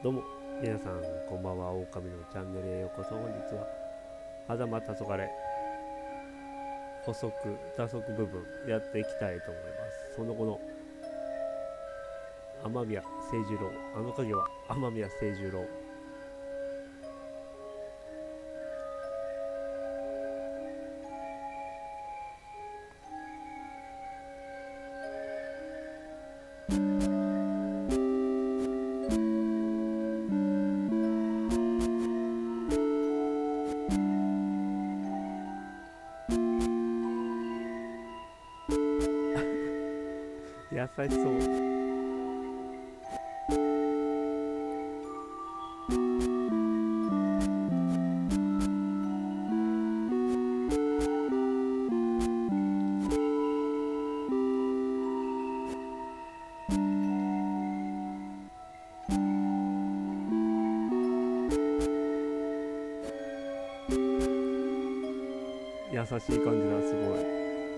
どうも皆さんこんばんは。狼のチャンネルへようこそ。本日は狭間黄昏補足打足部分やっていきたいと思います。その後の雨宮清十郎、あの影は雨宮清十郎。優しそう。優しい感じだ。すごい。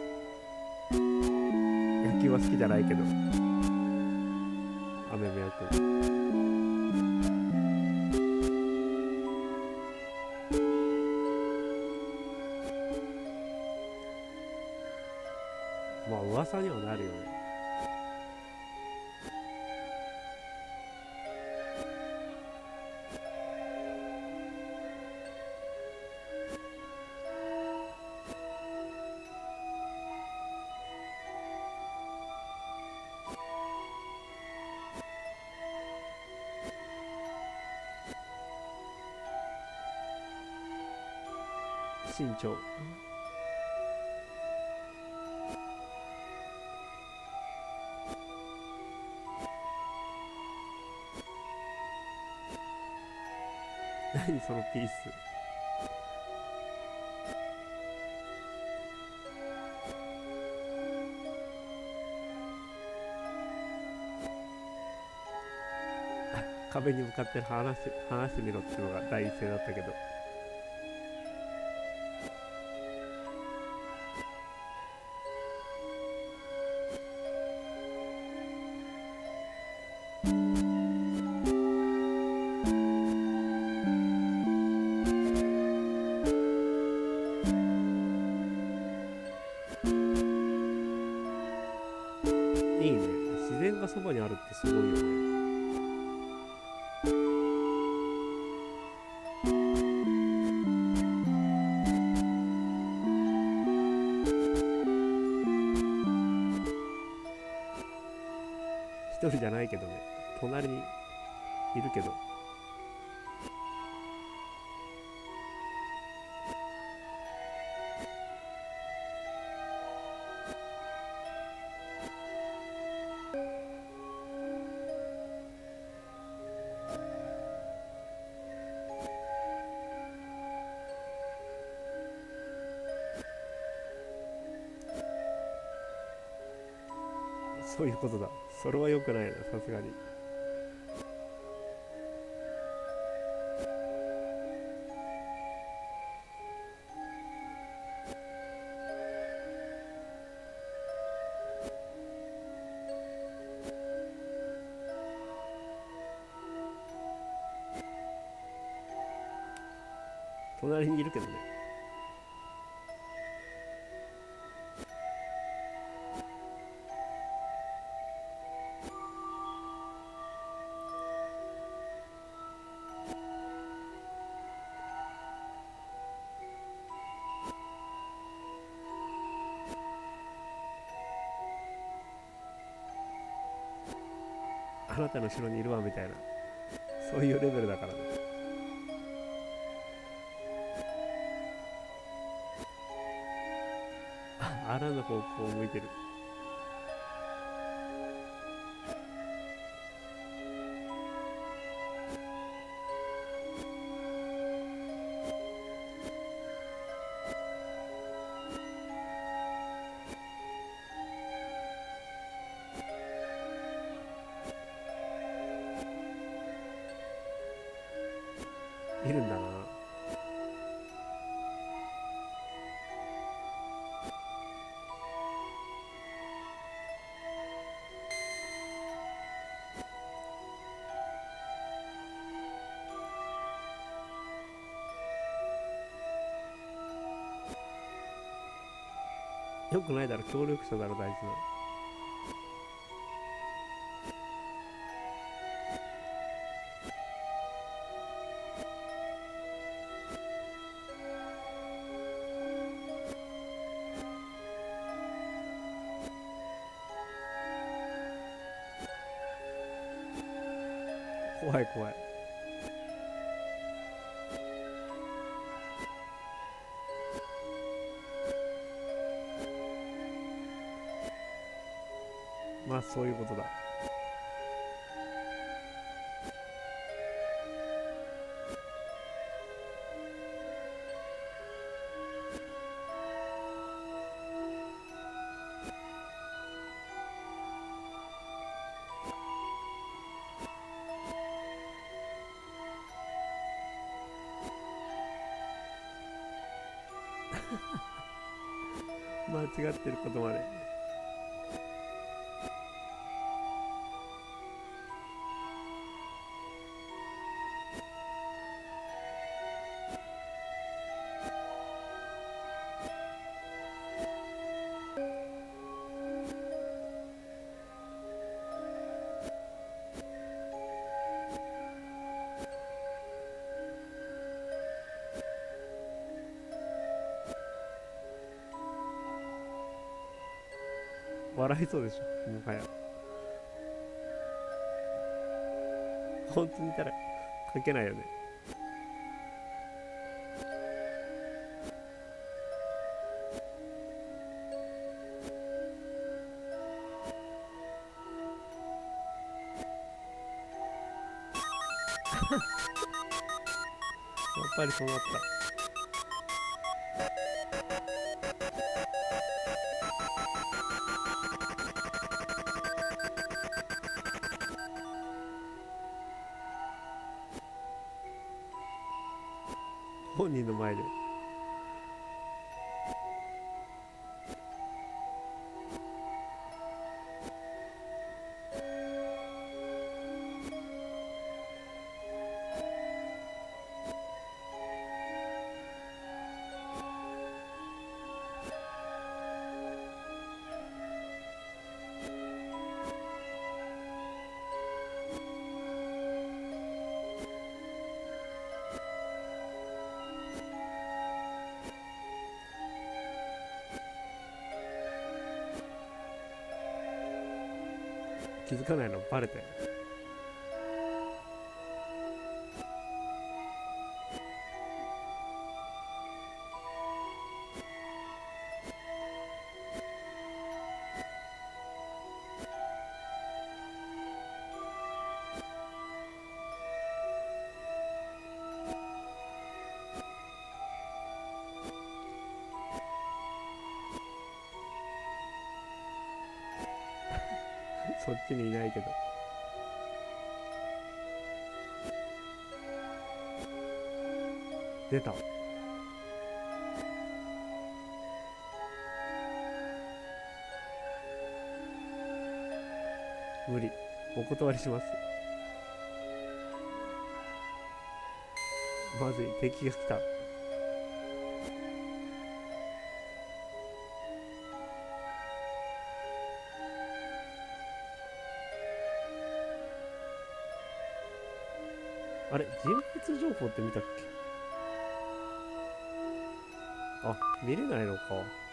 野球は好きじゃないけど雨宮君。まあ噂にはなるよね。身長何そのピース。壁に向かって話してみろっていうのが第一声だったけど、いいね。自然がそばにあるってすごいよね。一人じゃないけどね、隣にいるけど。そういうことだ。それは良くないな、さすがに。隣にいるけどね。あなたの後ろにいるわみたいな、そういうレベルだからね。あらの方向を向いてる。いるんだな。 よくないだろ、協力者だろ大事な。怖い怖い。まあそういうことだ。間違ってることまで。笑いそうでしょ、もはや。本当にいたら書けないよね。やっぱりそうなった。本人の前で。気づかないのバレて。そっちにいないけど。出た。無理。お断りします。まずい、敵が来た。あれ、人物情報って見たっけ？あ、見れないのか。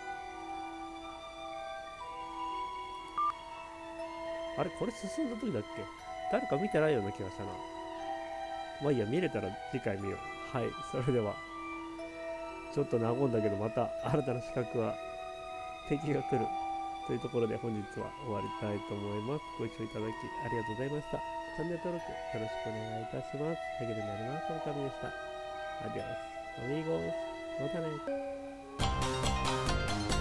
あれ、これ進んだ時だっけ？誰か見てないような気がしたな。まあいいや、見れたら次回見よう。はい、それでは。ちょっと和んだけど、また新たな資格は敵が来るというところで本日は終わりたいと思います。ご視聴いただきありがとうございました。チャンネル登録よろしくお願いいたします。励みになります。おかみでした。アディオス、アミーゴス、またね。